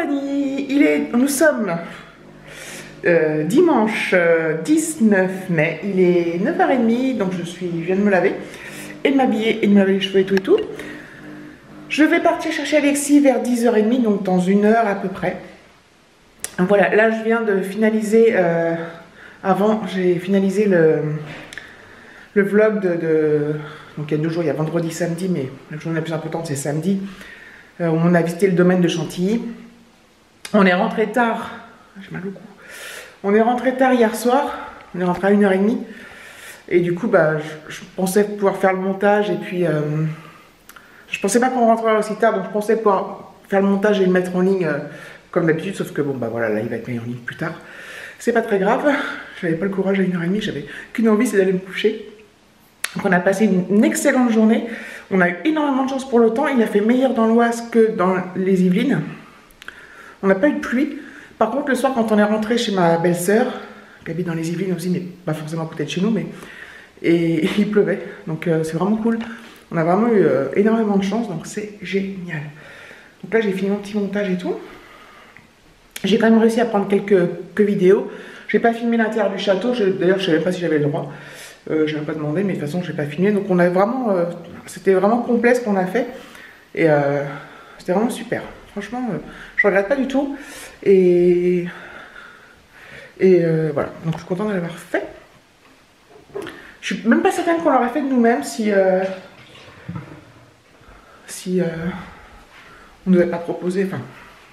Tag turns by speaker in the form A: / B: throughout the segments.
A: compagnie, nous sommes dimanche 19 mai, il est 9h30, donc je viens de me laver et de m'habiller et de me laver les cheveux et tout. Je vais partir chercher Alexis vers 10h30, donc dans une heure à peu près. Voilà, là je viens de finaliser, avant j'ai finalisé le vlog donc il y a 2 jours, il y a vendredi, samedi, mais la journée la plus importante c'est samedi. On a visité le domaine de Chantilly. On est rentré tard, j'ai mal au cou. On est rentré tard hier soir, on est rentré à 1h30. Et du coup, bah, je pensais pouvoir faire le montage et puis... je pensais pas qu'on rentrerait aussi tard, donc je pensais pouvoir faire le montage et le mettre en ligne comme d'habitude, sauf que bon, bah voilà, là il va être mis en ligne plus tard. C'est pas très grave, j'avais pas le courage à 1h30, j'avais qu'une envie, c'est d'aller me coucher. Donc on a passé une excellente journée, on a eu énormément de chance pour le temps, il a fait meilleur dans l'Oise que dans les Yvelines. On n'a pas eu de pluie. Par contre, le soir, quand on est rentré chez ma belle-sœur, qui habite dans les Yvelines aussi, mais pas forcément à côté de chez nous, et il pleuvait. Donc c'est vraiment cool. On a vraiment eu énormément de chance, donc c'est génial. Donc là, j'ai fini mon petit montage et tout. J'ai quand même réussi à prendre quelques vidéos. J'ai pas filmé l'intérieur du château. D'ailleurs, je ne savais même pas si j'avais le droit. Je n'ai même pas demandé, mais de toute façon, je n'ai pas filmé. Donc on a vraiment... c'était vraiment complet ce qu'on a fait. Et c'était vraiment super. Franchement, je regrette pas du tout. Et voilà, donc je suis contente de l'avoir fait. Je suis même pas certaine qu'on l'aurait fait de nous-mêmes si on ne nous avait pas proposé. Enfin,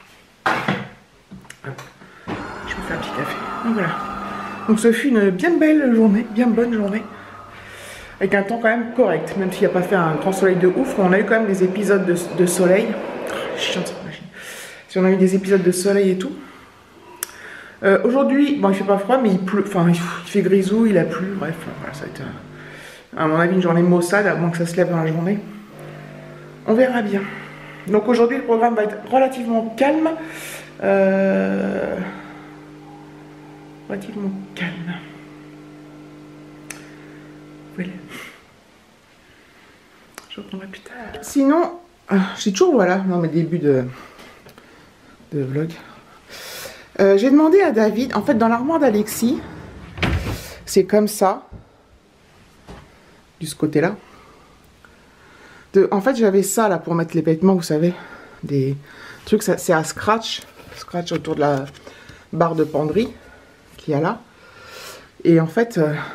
A: je me fais un petit café. Donc voilà. Donc ce fut une bien belle journée, bien bonne journée, avec un temps quand même correct, même s'il n'y a pas fait un grand soleil de ouf. On a eu quand même des épisodes de soleil. Chiant cette machine. Si on a eu des épisodes de soleil et tout. Aujourd'hui, bon, il fait pas froid, mais il pleut, enfin, il fait grisou, il a plu, bref, voilà, ça va être, à mon avis, une journée maussade, à moins que ça se lève dans la journée. On verra bien. Donc aujourd'hui, le programme va être relativement calme. Relativement calme. Voilà. Je reprendrai plus tard. Sinon, j'ai toujours, voilà, dans mes débuts de vlog. J'ai demandé à David, en fait dans l'armoire d'Alexis, c'est comme ça, de ce côté-là. En fait j'avais ça là pour mettre les vêtements, vous savez, des trucs, c'est à scratch autour de la barre de penderie qu'il y a là. Et en fait,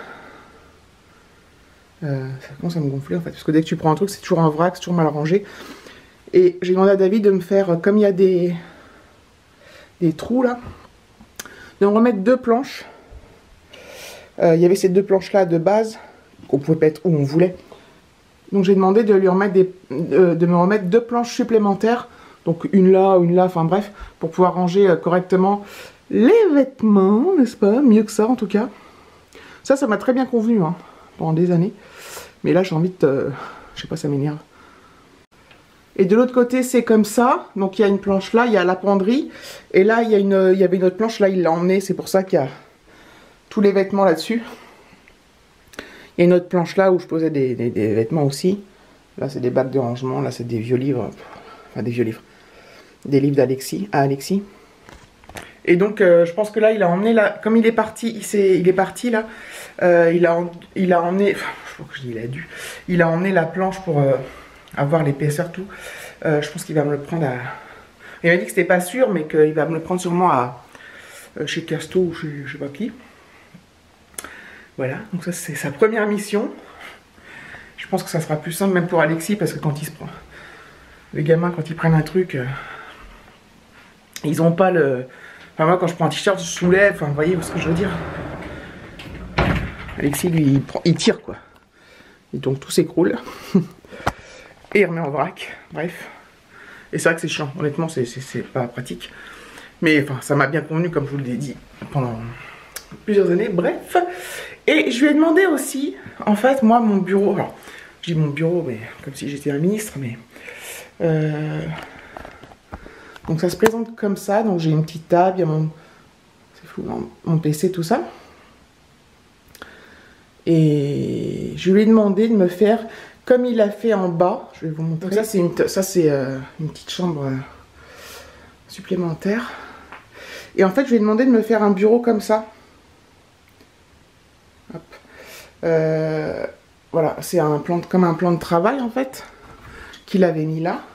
A: ça commence à me gonfler en fait, parce que dès que tu prends un truc, c'est toujours un vrac, c'est toujours mal rangé. Et j'ai demandé à David de me faire, comme il y a des trous là, de me remettre 2 planches. Il y avait ces 2 planches là de base qu'on pouvait mettre où on voulait, donc j'ai demandé de lui remettre de me remettre 2 planches supplémentaires, donc une là, enfin bref, pour pouvoir ranger correctement les vêtements, n'est-ce pas, mieux que ça en tout cas. Ça m'a très bien convenu hein, pendant des années, mais là j'ai envie de je sais pas, ça m'énerve. Et de l'autre côté, c'est comme ça. Donc, il y a une planche là, il y a la penderie. Et là, il y avait une autre planche. Là, il l'a emmenée. C'est pour ça qu'il y a tous les vêtements là-dessus. Il y a une autre planche là où je posais des vêtements aussi. Là, c'est des bacs de rangement. Là, c'est des vieux livres. Enfin, des vieux livres. Des livres d'Alexis. À Alexis. Et donc, je pense que là, il a emmené là. Comme il est parti, il est parti là. Il a emmené. Enfin, je crois que je dis, il a emmené la planche pour. Avoir l'épaisseur tout. Je pense qu'il va me le prendre à... Il m'a dit que c'était pas sûr, mais qu'il va me le prendre sûrement à chez Casto ou chez je sais pas qui. Voilà, donc ça c'est sa première mission. Je pense que ça sera plus simple même pour Alexis, parce que quand il se prend... Les gamins, quand ils prennent un truc, ils ont pas le... Enfin moi quand je prends un t-shirt, je soulève, enfin vous voyez ce que je veux dire. Alexis lui, il tire quoi. Et donc tout s'écroule. Et il remet en vrac, bref. Et c'est vrai que c'est chiant, honnêtement, c'est pas pratique. Mais enfin, ça m'a bien convenu, comme je vous l'ai dit, pendant plusieurs années, bref. Et je lui ai demandé aussi, en fait, moi, mon bureau, alors, je dis mon bureau, mais comme si j'étais un ministre, mais... donc ça se présente comme ça, donc j'ai une petite table, il y a mon... C'est fou, mon PC, tout ça. Et je lui ai demandé de me faire... Comme il a fait en bas, je vais vous montrer. Donc ça c'est une petite chambre supplémentaire. Et en fait, je lui ai demandé de me faire un bureau comme ça. Hop. Voilà, c'est un plan comme un plan de travail en fait, qu'il avait mis là.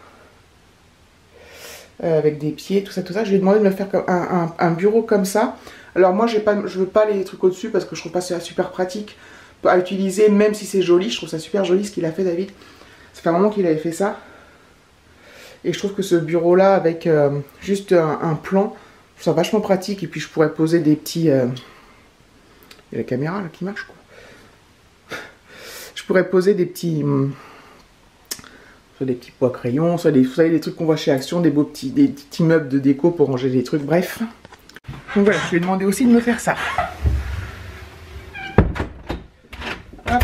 A: Avec des pieds, tout ça, tout ça. Je lui ai demandé de me faire un bureau comme ça. Alors moi, je veux pas les trucs au-dessus parce que je trouve pas ça super pratique à utiliser, même si c'est joli. Je trouve ça super joli ce qu'il a fait, David. Ça fait un moment qu'il avait fait ça. Et je trouve que ce bureau-là, avec juste un plan, je trouve ça vachement pratique. Et puis je pourrais poser des petits... Il y a la caméra là qui marche, quoi. Je pourrais poser des petits... soit des petits pois crayons, soit des, vous savez, des trucs qu'on voit chez Action, des petits meubles de déco pour ranger des trucs, bref. Donc voilà, je lui ai demandé aussi de me faire ça. Hop.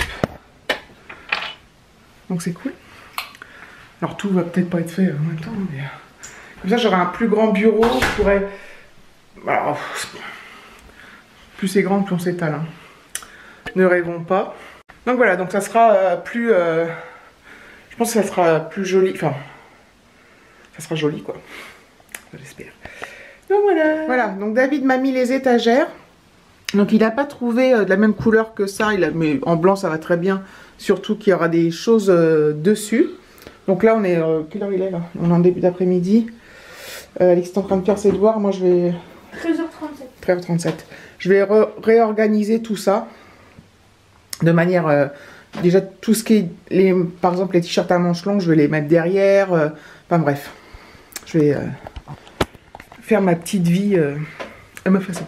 A: Donc c'est cool. Alors tout va peut-être pas être fait en même temps, mais comme ça j'aurai un plus grand bureau, je pourrais... Alors, plus c'est grand, plus on s'étale. Hein. Ne rêvons pas. Donc voilà, donc ça sera plus... je pense que ça sera plus joli, enfin... Ça sera joli quoi, j'espère. Donc voilà. Voilà, donc David m'a mis les étagères. Donc il n'a pas trouvé de la même couleur que ça, mais en blanc ça va très bien. Surtout qu'il y aura des choses dessus. Donc là on est, quelle heure il est là? On est en début d'après-midi. Alix est en train de faire ses devoirs, moi je vais... 13h37. 13h37. Je vais réorganiser tout ça. De manière... déjà tout ce qui est... par exemple les t-shirts à manches longues, je vais les mettre derrière. Enfin bref. Je vais faire ma petite vie à ma façon.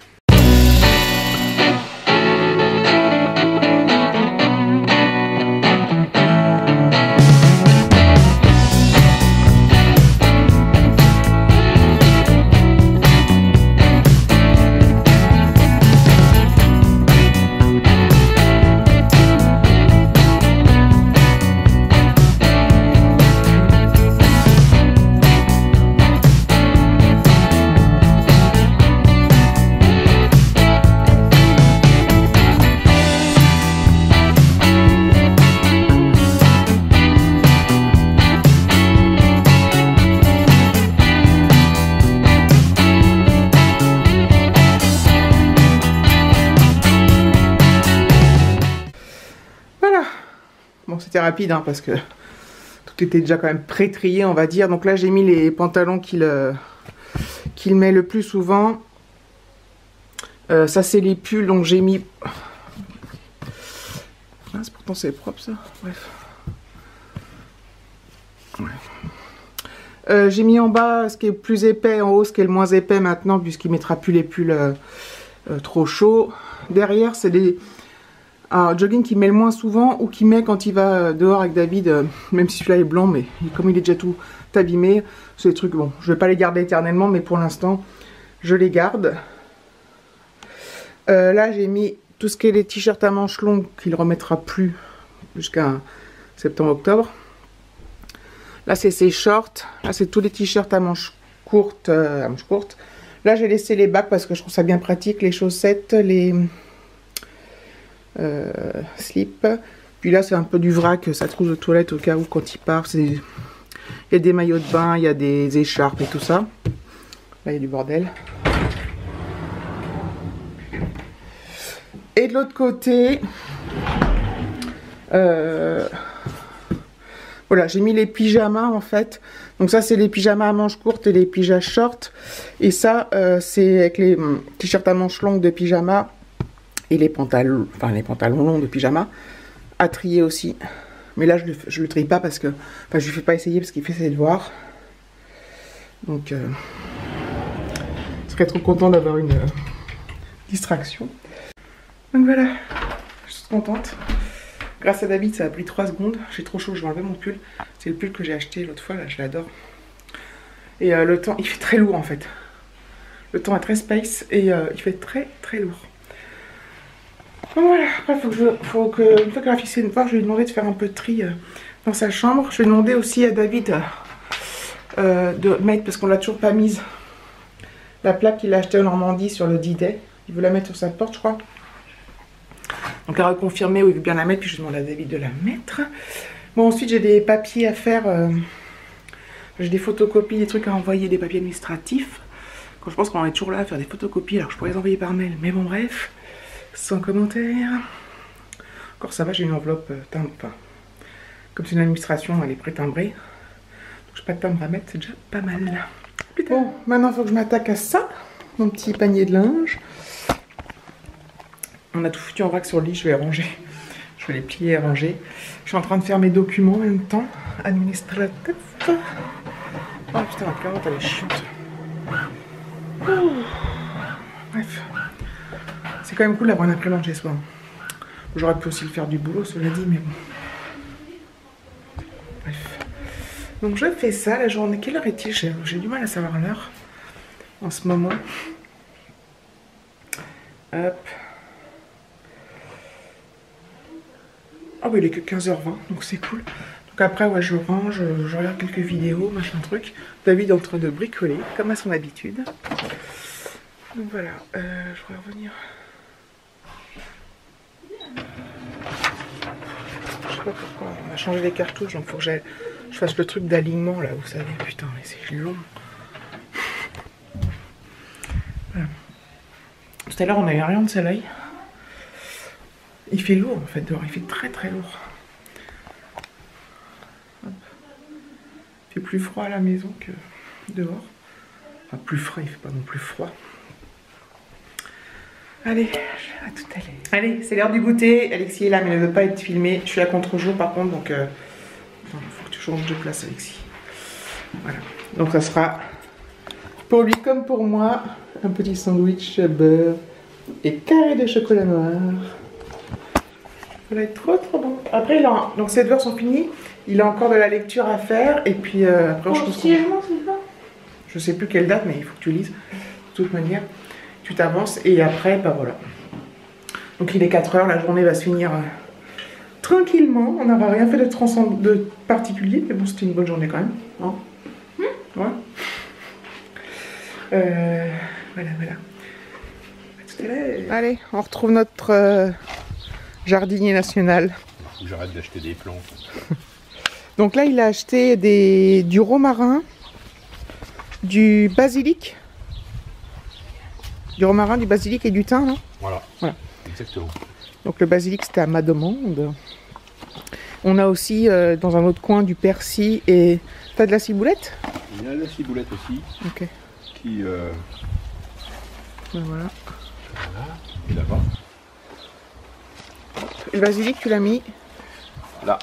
A: Bon, c'était rapide hein, parce que tout était déjà quand même pré-trié, on va dire. Donc là, j'ai mis les pantalons qu'il met le plus souvent. Ça, c'est les pulls, donc j'ai mis... Ah, pourtant, c'est propre, ça. Bref. Ouais. J'ai mis en bas ce qui est le plus épais, en haut ce qui est le moins épais maintenant, puisqu'il ne mettra plus les pulls trop chauds. Derrière, c'est des... un jogging qu'il met le moins souvent ou qu'il met quand il va dehors avec David, même si celui-là est blanc, mais comme il est déjà tout abîmé, c'est des trucs, bon, je vais pas les garder éternellement, mais pour l'instant, je les garde. Là, j'ai mis tout ce qui est les t-shirts à manches longues qu'il remettra plus jusqu'à septembre-octobre. Là, c'est ses shorts. Là, c'est tous les t-shirts à manches courtes. Là, j'ai laissé les bacs parce que je trouve ça bien pratique, les chaussettes, les... slip. Puis là c'est un peu du vrac, ça trouve de toilette au cas où quand il part. Il y a des maillots de bain, il y a des écharpes et tout ça. Là il y a du bordel. Et de l'autre côté, voilà, j'ai mis les pyjamas en fait. Donc ça c'est les pyjamas à manches courtes et les pyjamas shorts. Et ça c'est avec les t-shirts à manches longues de pyjama. Et les pantalons longs de pyjama à trier aussi. Mais là, je le trie pas parce que... Enfin, je lui fais pas essayer parce qu'il fait ses devoirs. Donc, je serais trop content d'avoir une distraction. Donc voilà, je suis contente. Grâce à David, ça a pris 3 secondes. J'ai trop chaud, je vais enlever mon pull. C'est le pull que j'ai acheté l'autre fois, là, je l'adore. Et le temps, il fait très lourd en fait. Le temps est très space et il fait très très lourd. Donc voilà, après faut que une fois qu'elle a fixé une fois, je lui ai demandé de faire un peu de tri dans sa chambre. Je vais demander aussi à David de mettre, parce qu'on l'a toujours pas mise, la plaque qu'il a achetée en Normandie sur le D-Day. Il veut la mettre sur sa porte, je crois. Donc elle a reconfirmé où il veut bien la mettre, puis je demande à David de la mettre. Bon, ensuite j'ai des papiers à faire J'ai des photocopies, des trucs à envoyer, des papiers administratifs. Quand je pense qu'on est toujours là à faire des photocopies, alors je pourrais les envoyer par mail. Mais bon, bref, sans commentaire. Encore ça va, j'ai une enveloppe timbre. Enfin, comme c'est une administration, elle est pré-timbrée. Donc j'ai pas de timbre à mettre, c'est déjà pas mal. Bon, maintenant il faut que je m'attaque à ça. Mon petit panier de linge. On a tout foutu en vrac sur le lit, je vais ranger. Je vais les plier et ranger. Je suis en train de faire mes documents en même temps. Administratif. Oh putain, la carotte elle est chiante. Bref. C'est quand même cool d'avoir une imprimante chez soi. J'aurais pu aussi le faire du boulot, cela dit, mais bon. Bref. Donc je fais ça la journée. Quelle heure est-il? J'ai du mal à savoir l'heure en ce moment. Hop. Oh bah il est que 15h20, donc c'est cool. Donc après ouais je range, je regarde quelques vidéos, machin truc. David est en train de bricoler, comme à son habitude. Donc voilà, je vais revenir. Je sais pas pourquoi, on a changé les cartouches, donc faut que je fasse le truc d'alignement là, vous savez, putain mais c'est long. Voilà. Tout à l'heure on a eu un rayon de soleil. Il fait lourd en fait dehors, il fait très très lourd. Hop. Il fait plus froid à la maison que dehors. Enfin plus frais, il fait pas non plus froid. Allez, à tout à l'heure. Allez, c'est l'heure du goûter. Alexis est là mais elle ne veut pas être filmée. Je suis à contre-jour par contre, donc il faut que tu changes de place Alexis. Voilà, donc ça sera pour lui comme pour moi un petit sandwich beurre et carré de chocolat noir. Ça va être trop trop bon. Après, donc ces devoirs sont finis. Il a encore de la lecture à faire. Et puis après, je sais plus quelle date, mais il faut que tu lises. De toute manière, tu t'avances. Et après, bah voilà. Donc il est 4h, la journée va se finir tranquillement. On n'aura rien fait de particulier. Mais bon, c'était une bonne journée quand même. Hein ouais. Voilà, voilà. À tout à l'heure. Allez, on retrouve notre... jardinier national.
B: J'arrête d'acheter des plantes.
A: Donc là, il a acheté du romarin, du basilic. Du romarin, du basilic et du thym, non?
B: Voilà. Exactement.
A: Donc le basilic, c'était à ma demande. On a aussi, dans un autre coin, du persil et... T'as de la ciboulette?
B: Il y a la ciboulette aussi.
A: Ok.
B: Qui...
A: Ben voilà.
B: Voilà. Et là-bas.
A: Le basilic, tu l'as mis
B: là.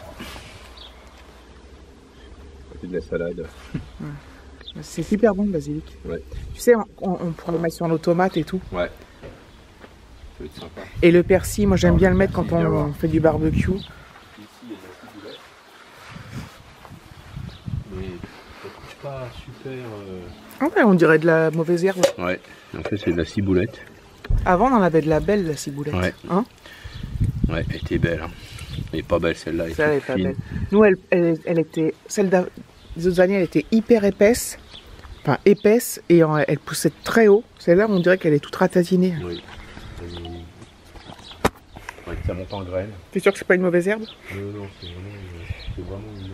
B: C'est de la salade.
A: C'est super bon le basilic.
B: Ouais.
A: Tu sais, on pourrait le mettre sur nos tomates et tout.
B: Ouais. Ça va être sympa.
A: Et le persil, moi j'aime bien le mettre quand on fait du barbecue.
B: Ici, il y a de la ciboulette. Mais c'est pas super...
A: Ah ouais, on dirait de la mauvaise herbe.
B: Ouais, en fait c'est de la ciboulette.
A: Avant on en avait de la belle, la ciboulette.
B: Ouais.
A: Hein?
B: Ouais, elle était belle. Hein. Elle est pas belle celle-là.
A: Celle-là est pas belle. Nous, elle était... Celle des autres années, elle était hyper épaisse. Enfin, épaisse. Et elle poussait très haut. Celle-là, on dirait qu'elle est toute ratatinée.
B: Oui. Ouais, ça monte en graines.
A: T'es sûr que c'est pas une mauvaise herbe?
B: Non, c'est vraiment une...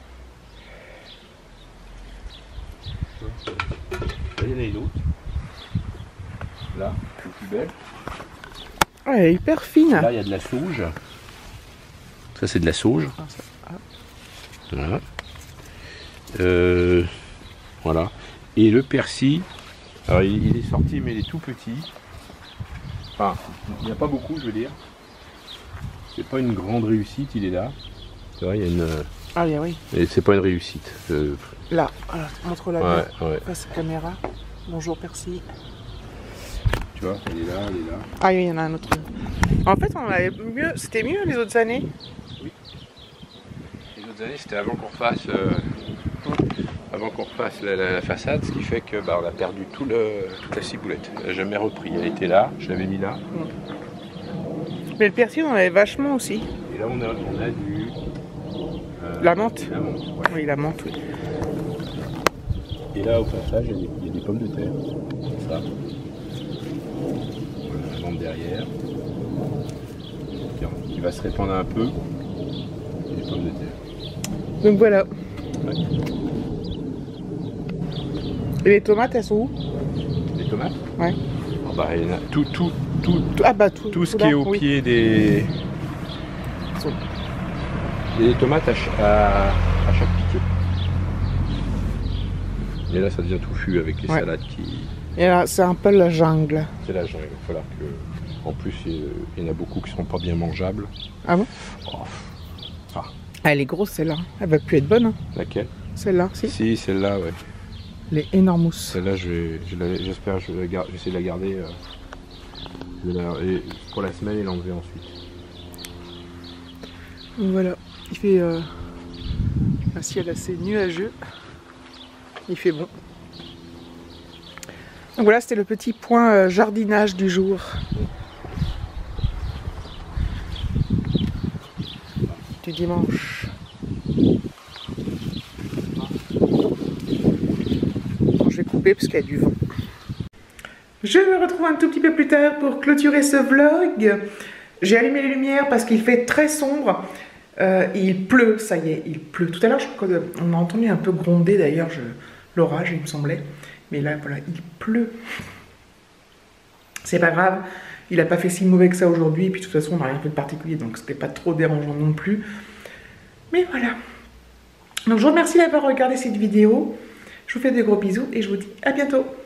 B: Là, il y en a une autre. Là, c'est plus belle.
A: Ah, elle est hyper fine.
B: Là, il y a de la sauge. Ça, c'est de la sauge. Voilà. Voilà. Et le persil, alors il est sorti, mais il est tout petit. Enfin, il n'y a pas beaucoup, je veux dire. C'est pas une grande réussite, il est là. C'est vrai, il y a une...
A: Ah oui.
B: Et c'est pas une réussite.
A: Là, montre-la
B: ouais,
A: bien.
B: ouais.
A: Face caméra. Bonjour persil.
B: Tu vois, elle est là, elle est là.
A: Ah oui, il y en a un autre. En fait, on avait mieux. C'était mieux les autres années.
B: Oui. Les autres années, c'était avant qu'on refasse, la façade, ce qui fait que on a perdu toute la ciboulette. Elle n'a jamais repris. Elle était là, je l'avais mis là.
A: Mais le persil, on en avait vachement aussi.
B: Et là, on a du...
A: la menthe.
B: La menthe, ouais.
A: Oui, la menthe, oui.
B: Et là, au passage, il y a des pommes de terre. Ça. Voilà, la menthe derrière. Qui va se répandre un peu. Et des pommes de terre.
A: Donc voilà.
B: Ouais.
A: Et les tomates, elles sont où?
B: Les tomates?
A: Ouais.
B: Ah bah, il y en a tout
A: Ah bah tout
B: ce
A: tout
B: qui est
A: là,
B: au
A: oui.
B: pied des... Il y a des tomates à chaque piquet. Et là, ça devient touffu avec les
A: Ouais.
B: salades qui...
A: Et là, c'est un peu la jungle.
B: C'est la jungle. Il va falloir que... En plus, il y en a beaucoup qui sont pas bien mangeables.
A: Ah bon?
B: Oh. Ah,
A: Ah, elle est grosse celle-là. Elle va plus être bonne. Hein.
B: laquelle?
A: Celle-là, si.
B: Si, celle-là, ouais.
A: Elle est énormous.
B: Celle-là, j'espère, je vais essayer de la garder et pour la semaine et l'enlever ensuite.
A: Donc voilà, il fait un ciel assez nuageux. Il fait bon. Donc voilà, c'était le petit point jardinage du jour. Du dimanche. Bon, je vais couper parce qu'il y a du vent. Je me retrouve un tout petit peu plus tard pour clôturer ce vlog. J'ai allumé les lumières parce qu'il fait très sombre. Il pleut, ça y est, il pleut. Tout à l'heure, je crois qu'on a entendu un peu gronder d'ailleurs l'orage, il me semblait. Mais là, voilà, il pleut. C'est pas grave, il n'a pas fait si mauvais que ça aujourd'hui. Et puis de toute façon, on n'a rien fait de particulier, donc c'était pas trop dérangeant non plus. Mais voilà. Donc je vous remercie d'avoir regardé cette vidéo. Je vous fais des gros bisous et je vous dis à bientôt.